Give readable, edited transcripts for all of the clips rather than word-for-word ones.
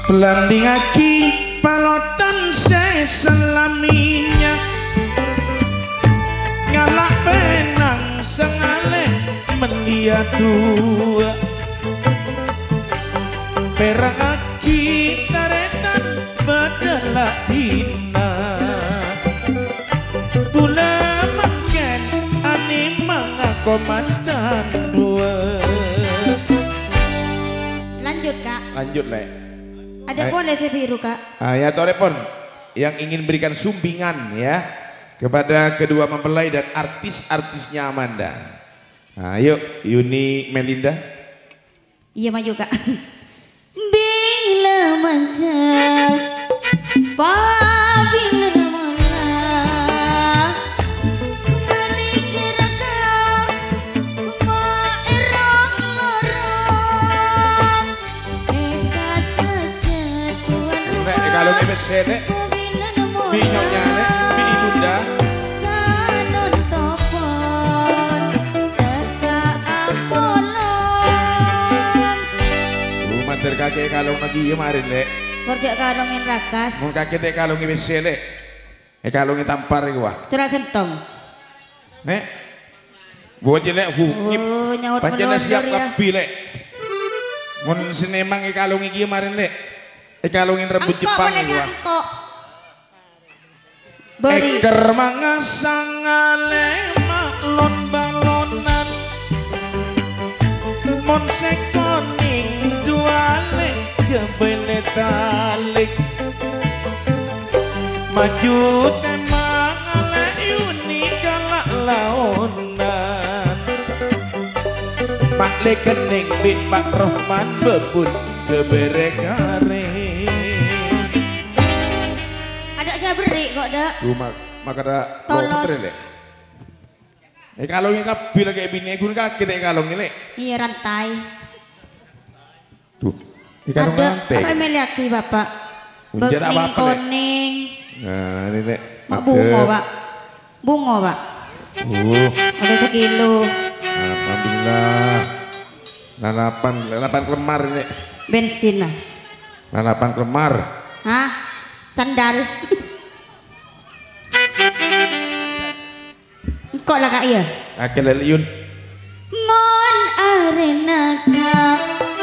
Landing aki palotan seselaminya ngalak penang sengale mendia tua perang aki taretan badalah dina tula makan animang komandan dua. Lanjut kak. Lanjut lek. Ada pon lese biru kak. Ya telepon yang ingin berikan sumbingan ya kepada kedua mempelai dan artis-artisnya Amanda. Ayo Yuni Melinda. Iya maju kak. Bila manjang bila kalau ini besede minyonya bini bunda sanon topon teka apolon mater kakek kalung lagi kemarin dek korjak kalungin rakas mau kakek teh kalungin besede kalungin tampar gua cerah gentong buat jelek hukip nyaut pancen siap ya. lebih lek mun senemang kalungin kemarin dek kalungin rambut Jepang gua. Beri. Eker mangasang alema lon balonan mon sekoning duale kebene talik maju temang ale Yuni galak laonan Pak Le kening bit Pak Rohman bebun kebere kare. Saya beri kok dak. Maka ada tolos. Kalungnya kabil kayak bini gue kaki deh kalungnya le. Iya rantai. Tuh, kalung rantai. Apa meliaki bapak? Bening koning. Nah ini le. Mak bungo pak. Bungo pak. Ada sekilo. Alhamdulillah. Lalapan kelemar ini. Bensin lah. Lalapan kelemar. Hah? Sandal. Kok lah kak ya? Akhirnya Yun. Mon arena kak,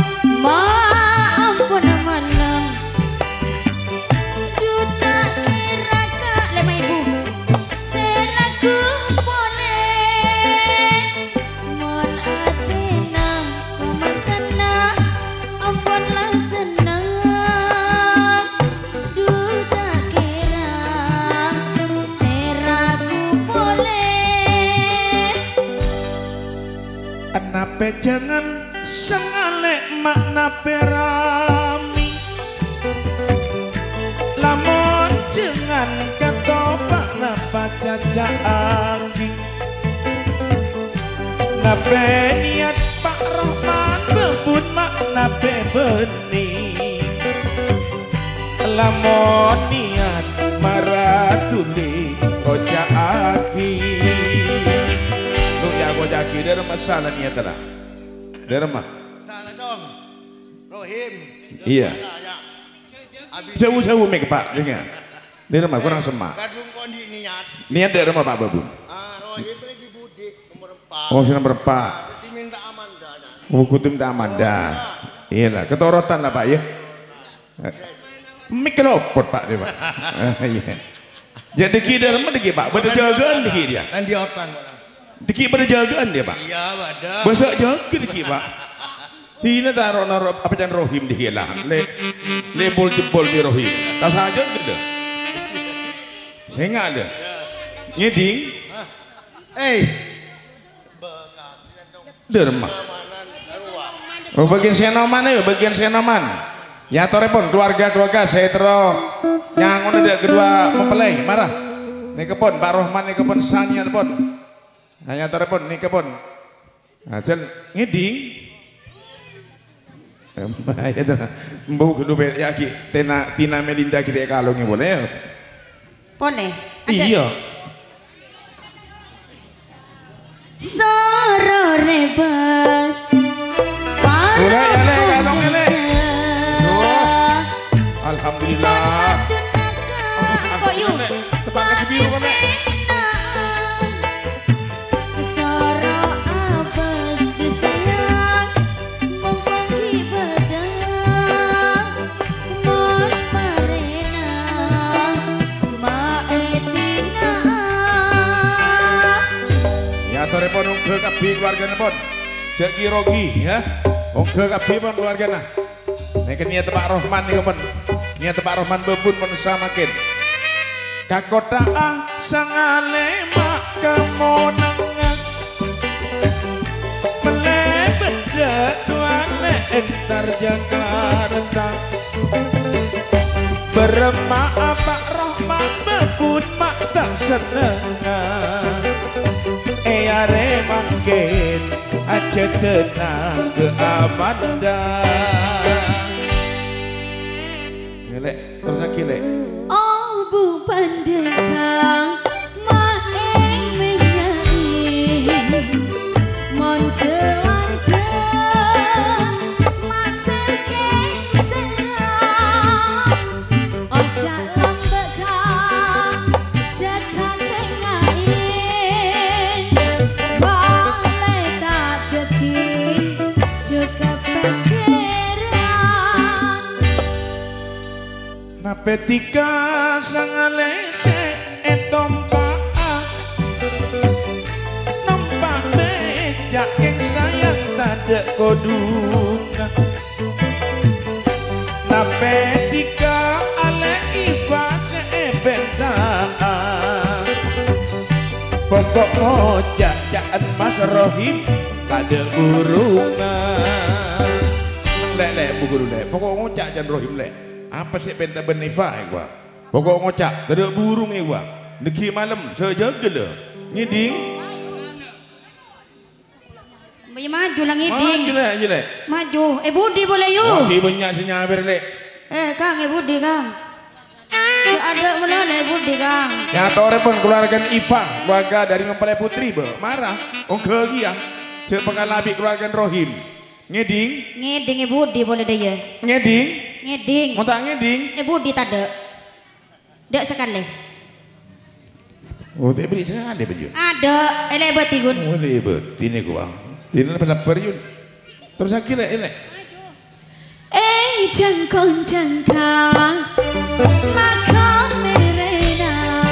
ampun malam. Juta kira kak, lema ibu. Selaku pone. Mon arena, pemantana, ampunlah senang. Juta kira, seraku pole. Nape jangan sengalek makna perami lamun jangan ketopak napa caca anggi nape niat Pak Rohman bebut makna beni lamun niat maratuli kocak aki jaki dari masalah niat lah, dari mah. Salah dong, Rohim. Iya. Jauh-jauh make pak, jangan. Dari mah kurang semak. Kadung kondi niat. Niat dari mah Pak Babun. Rohim lagi budik nomor 4. Oh nomor 4. Jadi minta Amanda. Kutu minta Amanda. Iya lah, ketorotan lah Pak ya. Mik kelopot Pak dia Pak. Iya. Jadi kita mah deki Pak, berjagaan deki dia. Dan dia otan. Diki berjagaan dia Pak. Iya ada. Besok jaga diki Pak. Hina taruh apa jangan Rohim dihilang. Le bol jebol di Rohim. Tak saja gitu. Saya nggak ada. Ngeding. Derma. Oh bagian senoman ya, bagian senoman. Ya torepon keluarga saya terus. Nyangon ada kedua mempelai marah. Nih kepon Pak Rohman nih kepon Sania pon. Hanya telepon nih kepon. Aja ngeding. Ya tuh. Mbau kedua ya ki. Tina Melinda kita kalungnya boleh. Pone. Iya. Soro rebas. Udah ya le kalungnya le. pun ungke kapi keluarganya pun jadi rogi ya ungke kapi pun keluarganya ini niat Pak Rohman nih pun niat Pak Rohman bebun pun samakin kakota sangale mak kemonangan melebeda tuane entar Jakarta berema Pak Rohman bebun mak tak senengan are mangkin aja tenang ke Amanda ngelek terus lagi lek oh bu pandekang maeng menyai mon selanjang maseke serang ojak lambekang jakang kengain balai tak jadi juga pikiran napetika sangalese etompa nampak becak yang sayang tanda kodunga napetika ale ifa sebentar pokok ngojak jaan Mas Rohim tanda burungan lek bu guru lek pokok ngojak jan Rohim lek apa sih penta benifa gua pokok ngocak ada burung nih gua negi malam sejegel ngiding maju lah ngiding maju le maju Budi boleh yuk si banyak senyaber le Kang Budi Kang gak ada mana Budi Kang ya tore pun keluarga Iva keluarga dari Mempelai Putri be marah ongke giang sepengalabi keluarga Rohim ngiding Budi boleh deh ya ngiding ngeding mau tak ngeding Budi tade dek sekali oh tak beri sekali baju ada lebet igun oh lebet ini gua ini lapar yun terus akhirnya ini jangkong jangkang maka merena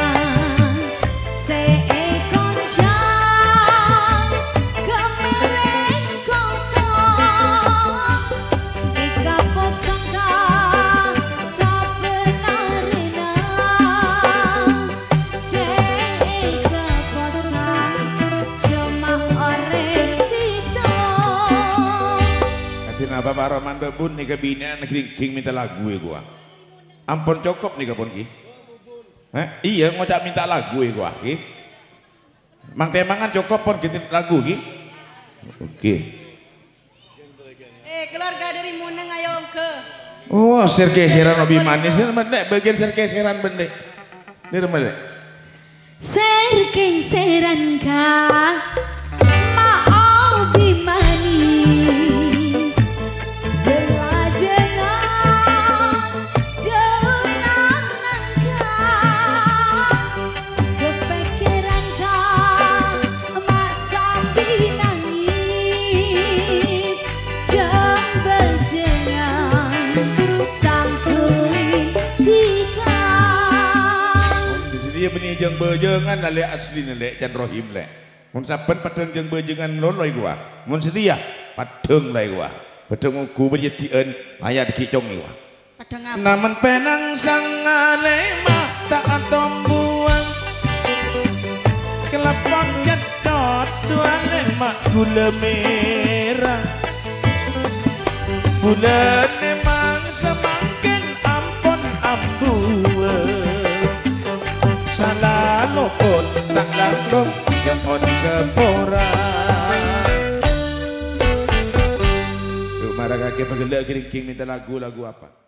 seekor jang kemereng kongkong ika posongka sebenarnya seeka posong cuma orang situ Katina Bapak Rohman bebun nih kebinaan king minta lagu ya gua ampun cokop nih kapon ki iya ngocak minta lagu ya gua ki mang temangan cokop pon gitu lagu ki oke keluarga dari Muneng ayo ke oh sergeseran lebih manis ini benda bagian sergeseran benda ini remeh sergeseran kah mau bimanis belajengan daunan nangka kepikiran kah masa nangis jambal jengan sangkuin tikang dia beni jeng bejengan lale asli lale Chan Rohim le mun saben padeng jeng bejengan loloy gua mun setia padeng lai gua padeng ku berjetieun aya dikicong ni gua padang apa namun penang sangale mata tombuang kelapon jedot tuane mak gula merah bulan memang semakin ampun ambuan salah lopot tak langsung yang on sepora marah kakek pegelak kering minta lagu apa